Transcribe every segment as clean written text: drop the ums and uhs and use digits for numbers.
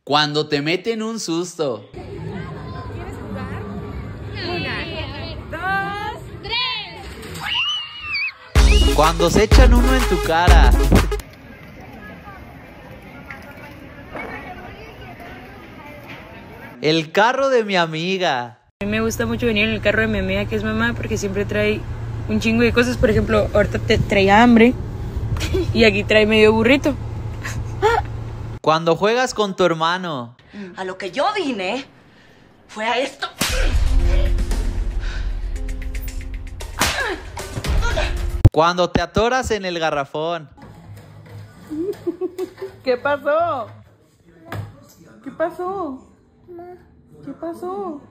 Cuando te meten un susto. ¿Quieres jugar? Una, dos, tres. Cuando se echan uno en tu cara. El carro de mi amiga. A mí me gusta mucho venir en el carro de mi amiga que es mamá porque siempre trae un chingo de cosas. Por ejemplo, ahorita te traía hambre y aquí trae medio burrito. Cuando juegas con tu hermano. A lo que yo vine fue a esto. Cuando te atoras en el garrafón. ¿Qué pasó? ¿Qué pasó? ¿Qué pasó?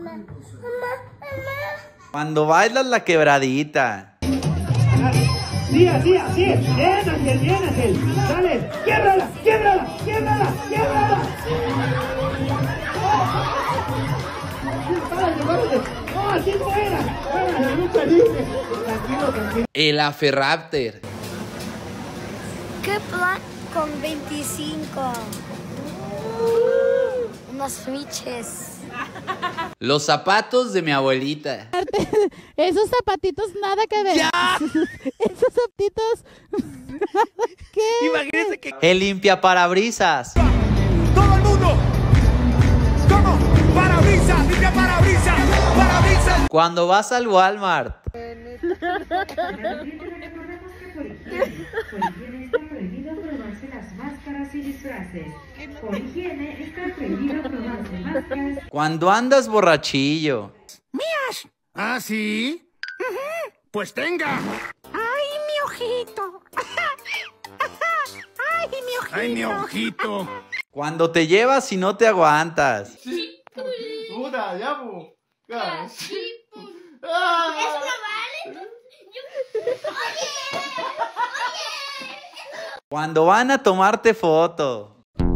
Cuando bailas la quebradita. Sí, así, así. Bien, Ángel, bien, Ángel. Dale, quiebrala, quiebrala, quiebrala, quiebrala. Párale, párale. No, así no era. Párale, lucha libre. Tranquilo, tranquilo. El Aferraptor. ¿Qué plan con 25? Unos fiches. Los zapatos de mi abuelita. Esos zapatitos nada que ver. Esos zapatitos nada que Imagínense que... El limpiaparabrisas. ¡Todo el mundo! ¿Cómo? ¡Parabrisas! ¡Limpia parabrisas! ¡Parabrisas! Cuando vas al Walmart. Por higiene está prohibido probarse las máscaras y disfraces. Por higiene está prohibido probarse máscaras. Cuando andas borrachillo. ¿Ah, sí? Pues tenga. ¡Ay, mi ojito! ¡Ay, mi ojito! ¡Ay, mi ojito! Cuando te llevas y no te aguantas. ¡Puta, ya, bu! Cuando van a tomarte foto.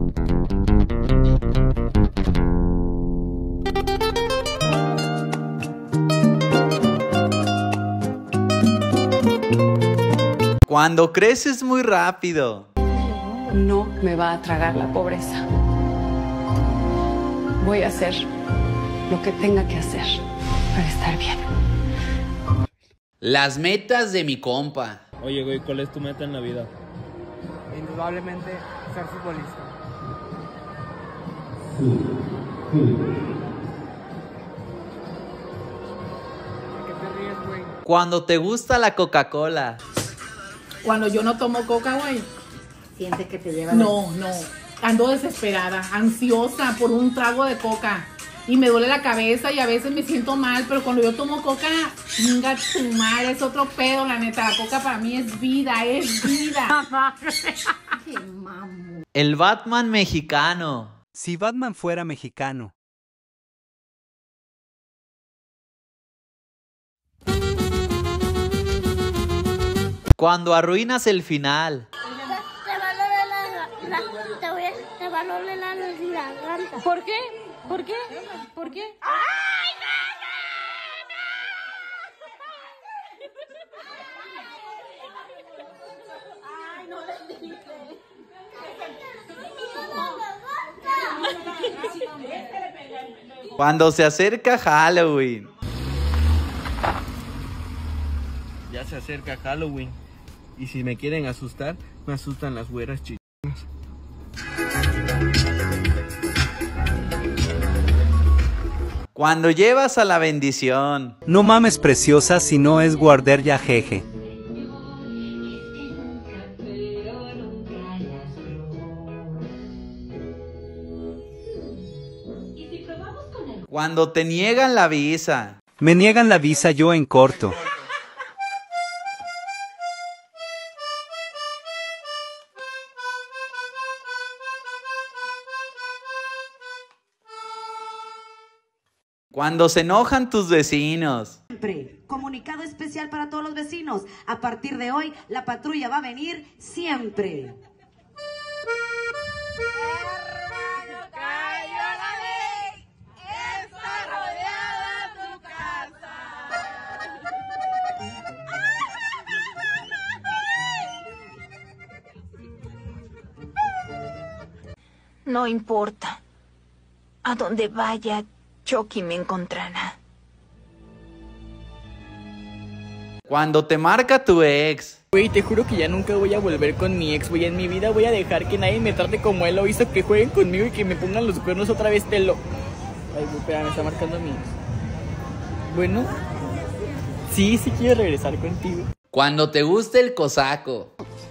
Cuando creces muy rápido. No me va a tragar la pobreza. Voy a hacer lo que tenga que hacer para estar bien. Las metas de mi compa. Oye, güey, ¿cuál es tu meta en la vida? Indudablemente ser futbolista. ¿Qué te ríes, güey? Cuando te gusta la Coca-Cola. Cuando yo no tomo coca, güey. Siente que te lleva. No. Ando desesperada, ansiosa por un trago de coca. Y me duele la cabeza y a veces me siento mal, pero cuando yo tomo coca, chinga tu madre, es otro pedo, la neta. La coca para mí es vida, es vida. Qué mamo. El Batman mexicano. Si Batman fuera mexicano. Cuando arruinas el final. Te va a doler la garganta. ¿Por qué? ¿Por qué? ¿Por qué? ¡Ay, no le dije! Cuando se acerca Halloween. Ya se acerca Halloween. Y si me quieren asustar, me asustan las güeras chiquitas. Cuando llevas a la bendición. No mames, preciosa, si no es guarder ya jeje. Cuando te niegan la visa. Me niegan la visa yo en corto. Cuando se enojan tus vecinos. Siempre. Comunicado especial para todos los vecinos. A partir de hoy, la patrulla va a venir siempre. No importa. A donde vaya, Chucky me encontrará. Cuando te marca tu ex. Güey, te juro que ya nunca voy a volver con mi ex, güey. En mi vida voy a dejar que nadie me trate como él lo hizo, que jueguen conmigo y que me pongan los cuernos otra vez, te lo... Ay, güey, espera, me está marcando mi ex. Bueno, sí quiero regresar contigo. Cuando te guste el cosaco.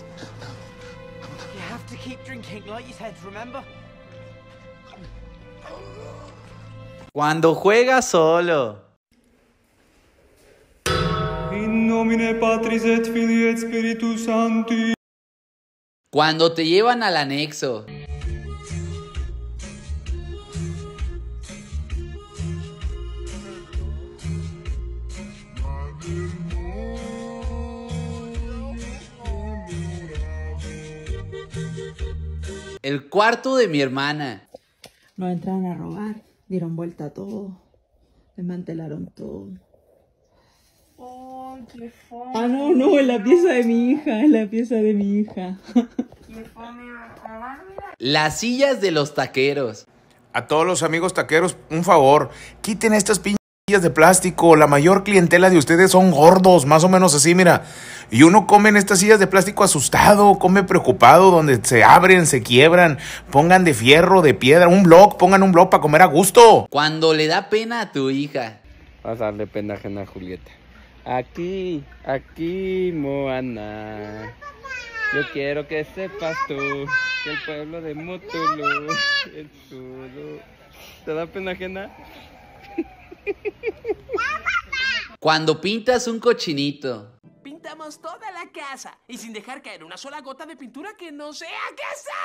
Cuando juegas solo. In nomine Patris et Filii et Spiritus Sancti. Cuando te llevan al anexo. El cuarto de mi hermana. Nos entraron a robar, dieron vuelta a todo, desmantelaron todo. Oh, qué fome. Ah, no, es la pieza de mi hija, es la pieza de mi hija. Qué fome. Las sillas de los taqueros. A todos los amigos taqueros, un favor, quiten estas sillas de plástico. La mayor clientela de ustedes son gordos, más o menos así, mira. Y uno come en estas sillas de plástico asustado, come preocupado, donde se abren, se quiebran. Pongan de fierro, de piedra, pongan un block para comer a gusto. Cuando le da pena a tu hija. Vas a darle pena ajena a Julieta. Aquí, Moana. Yo quiero que sepas tú que el pueblo de Mutulu es tuyo. ¿Te da pena ajena? Cuando pintas un cochinito. Pintamos toda la casa y sin dejar caer una sola gota de pintura que no sea. ¿Qué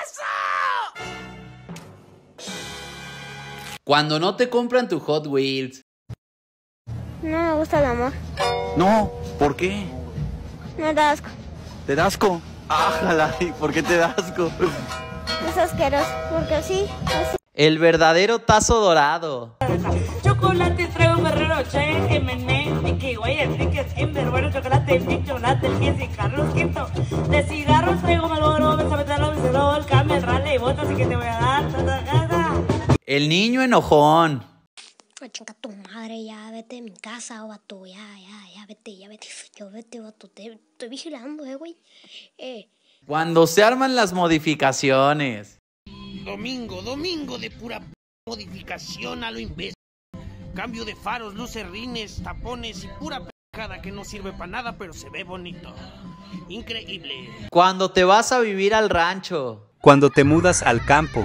es eso? Cuando no te compran tu Hot Wheels. No me gusta el amor. No, ¿por qué? Me da asco. ¿Te da asco? ¡Ájala! ¿Por qué te da asco? Es asqueroso, porque así. El verdadero tazo dorado. Chocolate traigo un Guerrero, Che, M&M, que guay, friques, Ember, bueno, chocolate, Big Chocolate, el y Carlos Quinto. De cigarros traigo Malboro, Besabetalo, Becerol, Camel, Raleigh, botas y que te voy a dar. El niño enojón. Chinga tu madre, ya vete de mi casa, vato, ya vete. Yo vete, vato, te estoy vigilando, güey. Cuando se arman las modificaciones. Domingo de pura modificación a lo imbécil. Cambio de faros, luces, rines, tapones y pura pendejada que no sirve para nada, pero se ve bonito. Increíble. Cuando te vas a vivir al rancho. Cuando te mudas al campo.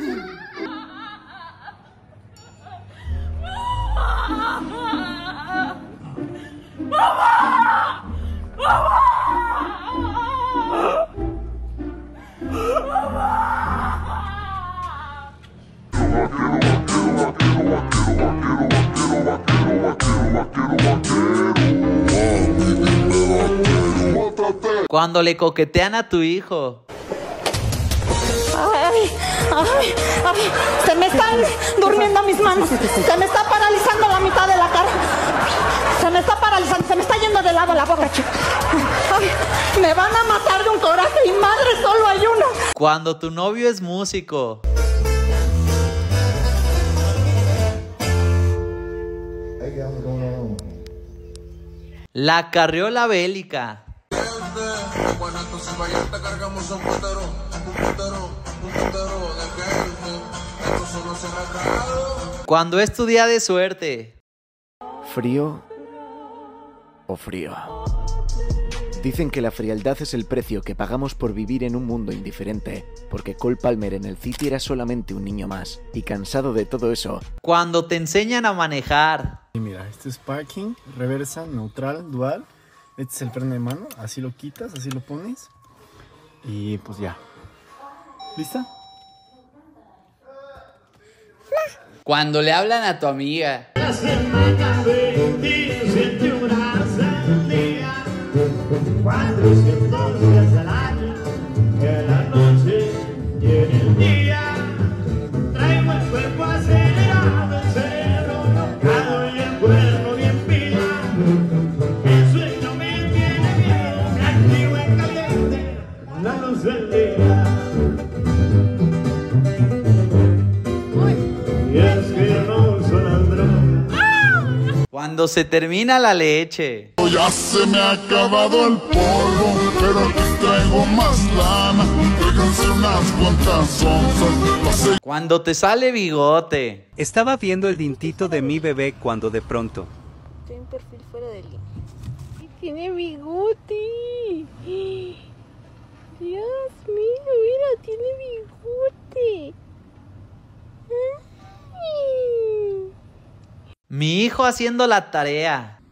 Cuando le coquetean a tu hijo. Ay, se me están durmiendo mis manos. Se me está paralizando la mitad de la cara. Se me está paralizando, se me está yendo de lado la boca, chico. Ay, me van a matar de un coraje y madre, solo hay uno. Cuando tu novio es músico. La carriola bélica. Cuando es tu día de suerte. ¿Frío o frío? Dicen que la frialdad es el precio que pagamos por vivir en un mundo indiferente, porque Cole Palmer en el City era solamente un niño más, y cansado de todo eso. Cuando te enseñan a manejar. Y mira, este es parking, reversa, neutral, dual. Este es el freno de mano, así lo quitas, así lo pones. Y pues ya. ¿Lista? Cuando le hablan a tu amiga. Cuando se termina la leche. Ya se me ha acabado el polvo, pero aquí traigo más lana. Tráiganse unas cuantas onzas. Cuando te sale bigote. Estaba viendo el dintito de mi bebé cuando de pronto. Estoy en perfil fuera de línea. Tiene bigote. Dios mío, mira, tiene bigote. Mi hijo haciendo la tarea.